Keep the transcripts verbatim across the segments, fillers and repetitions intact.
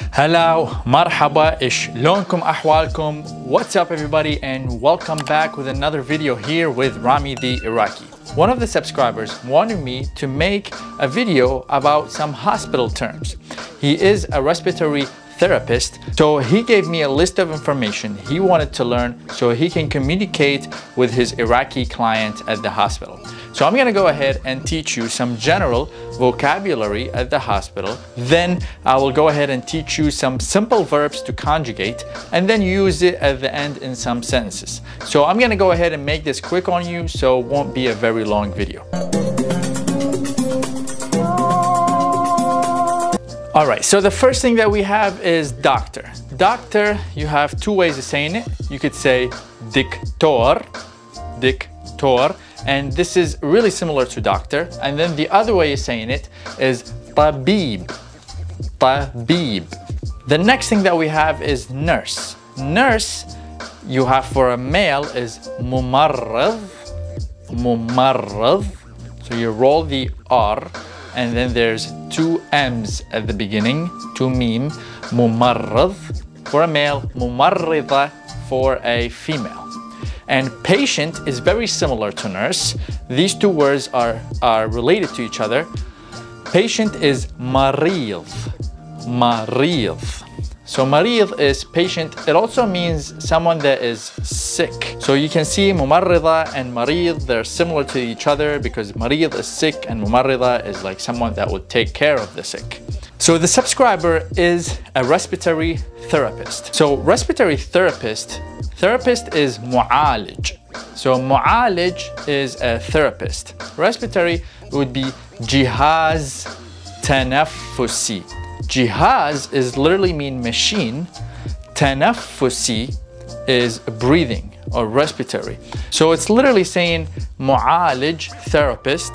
Hello, marhaba, شلونكم أحوالكم? What's up everybody, and welcome back with another video here with Rami the Iraqi. One of the subscribers wanted me to make a video about some hospital terms. He is a respiratory therapist, so he gave me a list of information he wanted to learn so he can communicate with his Iraqi client at the hospital. So I'm gonna go ahead and teach you some general vocabulary at the hospital. Then I will go ahead and teach you some simple verbs to conjugate and then use it at the end in some sentences. So I'm gonna go ahead and make this quick on you so it won't be a very long video. All right, so the first thing that we have is doctor. Doctor, you have two ways of saying it. You could say diktor, diktor, and this is really similar to doctor. And then the other way of saying it is tabib, tabib. The next thing that we have is nurse. Nurse, you have for a male is mumarrad, mumarrad. So you roll the R, and then there's two M's at the beginning, two meme, mumarrad for a male, mumarrida for a female. And patient is very similar to nurse. These two words are, are related to each other. Patient is marid, marid. So marid is patient. It also means someone that is sick. So you can see mumarrida and marid, they're similar to each other because marid is sick and mumarrida is like someone that would take care of the sick. So the subscriber is a respiratory therapist. So respiratory therapist, therapist is mu'alij. So mu'alij is a therapist. Respiratory would be jihaz tanaffusi. Jihaz is literally mean machine. Tanaffusi is breathing or respiratory. So it's literally saying mu'alij, therapist.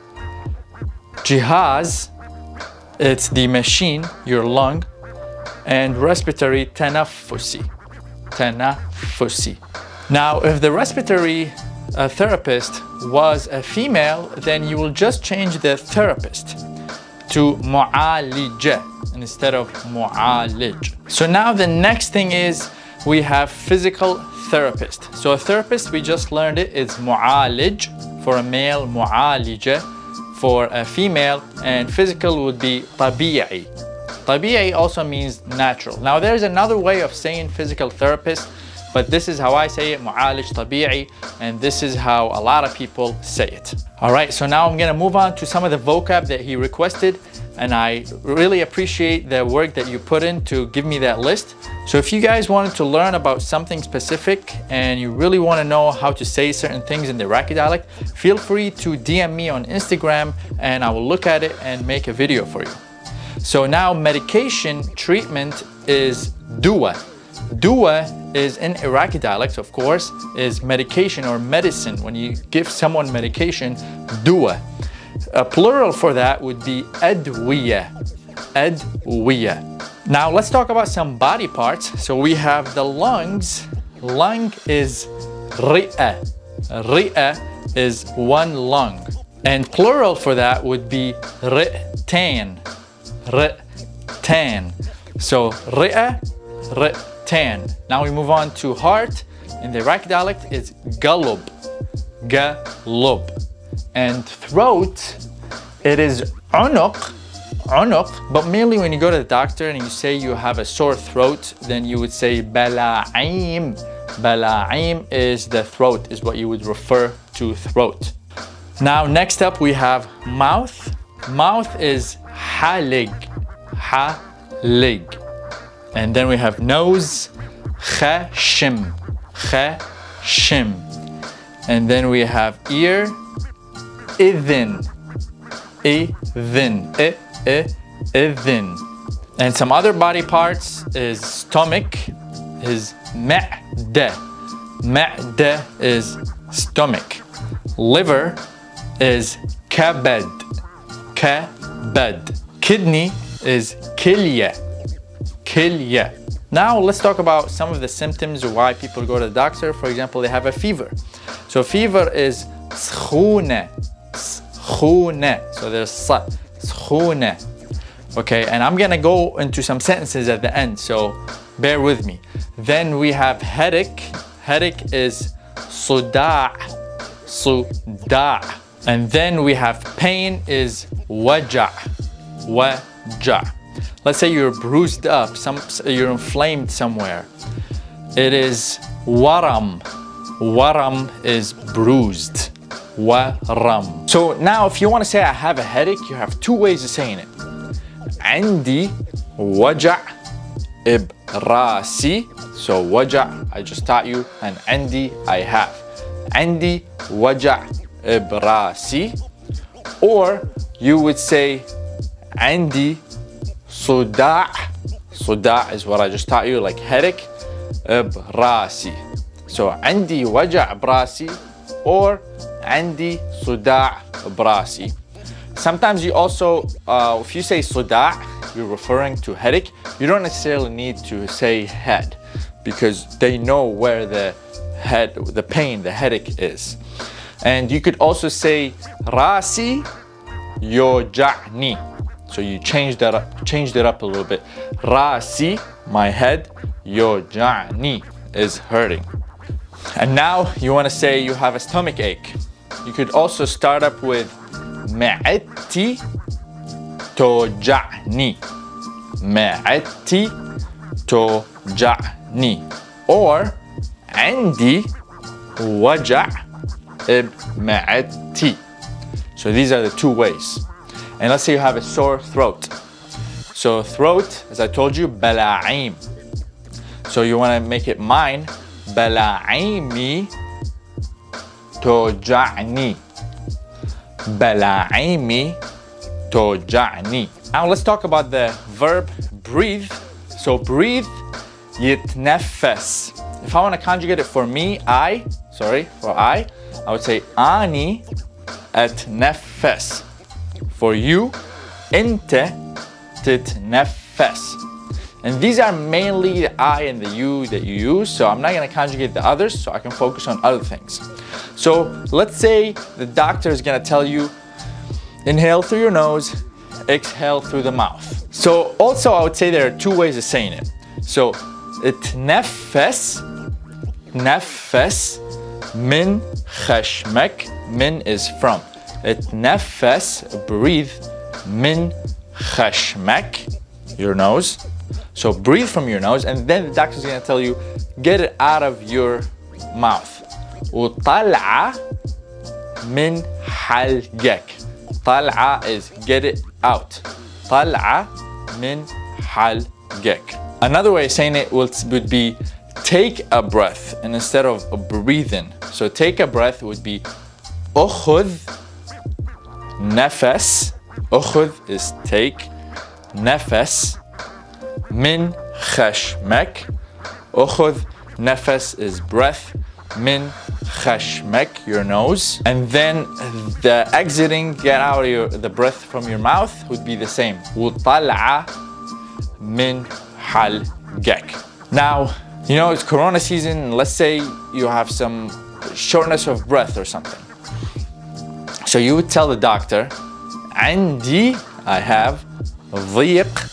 Jihaz, it's the machine, your lung. And respiratory, tanaffusi, tanaffusi. Now, if the respiratory uh, therapist was a female, then you will just change the therapist to mu'alija instead of mu'alij. So now the next thing is we have physical therapist. So a therapist, we just learned it, it's mu'alij for a male, mu'alija for a female, and physical would be tabi'i. Tabi'i also means natural. Now there's another way of saying physical therapist, but this is how I say it, mu'alij tabi'i, and this is how a lot of people say it. All right, so now I'm gonna move on to some of the vocab that he requested, and I really appreciate the work that you put in to give me that list. So if you guys wanted to learn about something specific and you really want to know how to say certain things in the Iraqi dialect, feel free to D M me on Instagram and I will look at it and make a video for you. So now medication treatment is dua. Dua is in Iraqi dialect, of course, is medication or medicine. When you give someone medication, dua. A plural for that would be adwiya, adwiya. Now let's talk about some body parts. So we have the lungs. Lung is ri'a. Ri'a is one lung. And plural for that would be ri'tan, ri'tan. So ri'a, ri'tan. Now we move on to heart. In the Iraqi dialect, it's galub, galub. And throat, it is unuq, unuq, but mainly when you go to the doctor and you say you have a sore throat, then you would say bala'im. Bala'im is the throat, is what you would refer to throat. Now next up we have mouth. Mouth is halig, halig. And then we have nose, khashim, khashim. And then we have ear, idhin, idhin, I, I, idhin. And some other body parts is stomach, is ma'da. Ma'da is stomach. Liver is kabad, kabad. Kidney is kilya, kilya. Now let's talk about some of the symptoms of why people go to the doctor. For example, they have a fever. So fever is skhuna, skhuna. So there's sa, skhuna. Okay, and I'm gonna go into some sentences at the end, so bear with me. Then we have headache. Headache is صداع, صداع. And then we have pain is وجع, وجع. Let's say you're bruised up, some, you're inflamed somewhere. It is ورم. Waram is bruised. Waram. So now if you want to say I have a headache, you have two ways of saying it. عندي وجع براسي. So وجع, I just taught you, and عندي, I have. عندي وجع براسي. Or you would say عندي صداع. صداع is what I just taught you, like headache. براسي. So عندي وجع براسي or عندي صداع براسي. Sometimes you also, uh, if you say صداع, you're referring to headache. You don't necessarily need to say head because they know where the head, the pain, the headache is. And you could also say راسي يوجعني. So you change that up, changed it up a little bit. راسي, my head, يوجعني is hurting. And now you want to say you have a stomach ache. You could also start up with معدتي توجعني. معدتي توجعني. Or عندي وجع بمعدتي. So these are the two ways. And let's say you have a sore throat. So throat, as I told you, بلاعيم. So you want to make it mine. بلاعيمي توجعني. بلاعيمي توجعني. Now let's talk about the verb breathe. So breathe, يتنفس. If I want to conjugate it for me, I, sorry, for I, I would say أني أتنفس. For you, أنت تتنفس. And these are mainly the I and the you that you use, so I'm not going to conjugate the others, so I can focus on other things. So let's say the doctor is going to tell you, inhale through your nose, exhale through the mouth. So also I would say there are two ways of saying it. So اتنفس, نفس من خشمك, min is from. اتنفس, breathe, من خشمك, your nose. So breathe from your nose, and then the doctor is going to tell you, get it out of your mouth. وطلع من حلقك. طلع is get it out. طلع من حلقك. Another way of saying it would be take a breath, and instead of breathing. So take a breath would be أخذ نفس. أخذ is take. نفس من خشمك. أخذ نفس is breath. من خشمك, your nose. And then the exiting, get out of your, the breath from your mouth would be the same. وطلع من حلقك. Now, you know, it's Corona season. Let's say you have some shortness of breath or something. So you would tell the doctor, عندي, I have, ضيق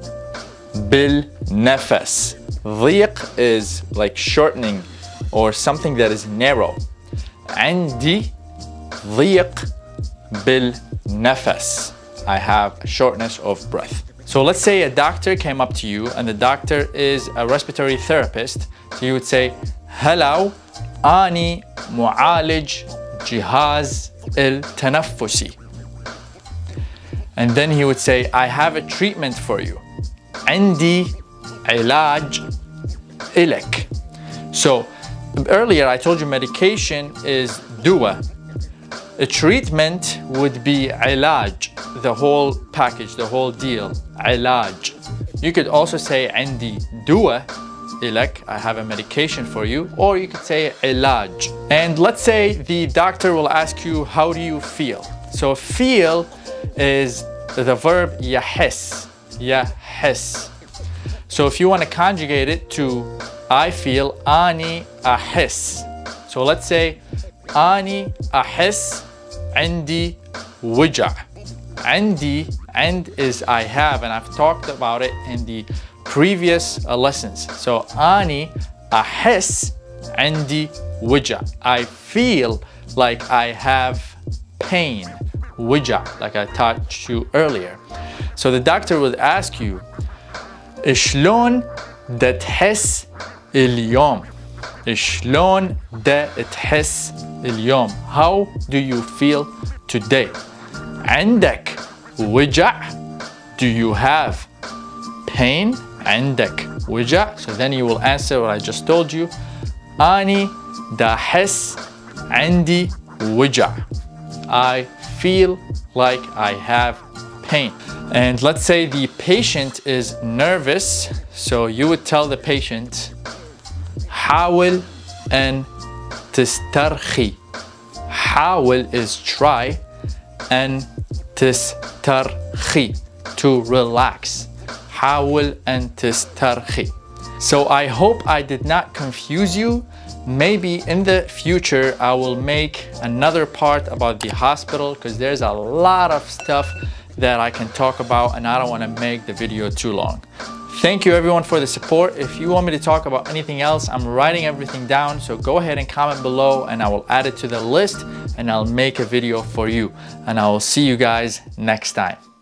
بالنفس. ضيق is like shortening or something that is narrow. عندي ضيق بالنفس. I have a shortness of breath. So let's say a doctor came up to you, and the doctor is a respiratory therapist. So you would say, hello, أني معالج جهاز التنفسي. And then he would say, I have a treatment for you. عندي علاج إلك. So earlier I told you medication is دواء. A treatment would be علاج, the whole package, the whole deal. علاج. You could also say عندي دواء إلك, I have a medication for you, or you could say علاج. And let's say the doctor will ask you, how do you feel? So feel is the verb يحس. يحس. So if you want to conjugate it to I feel, أني أحس. So let's say أني أحس عندي وجع. عندي, and is I have, and I've talked about it in the previous uh, lessons. So أني أحس عندي وجع. I feel like I have pain. وجع, like I taught you earlier. So the doctor would ask you, شلون دا تحس اليوم؟ شلون دا تحس اليوم؟ How do you feel today? عندك وجع? Do you have pain? عندك وجع? So then you will answer what I just told you. أني دا أحس عندي وجع. I feel like I have pain. And let's say the patient is nervous, so you would tell the patient حاول أن تسترخي. حاول is try, and تسترخي, to relax. حاول أن تسترخي. So I hope I did not confuse you. Maybe in the future I will make another part about the hospital, because there's a lot of stuff that I can talk about and I don't want to make the video too long. Thank you everyone for the support. If you want me to talk about anything else, I'm writing everything down, so go ahead and comment below and I will add it to the list and I'll make a video for you. And I will see you guys next time.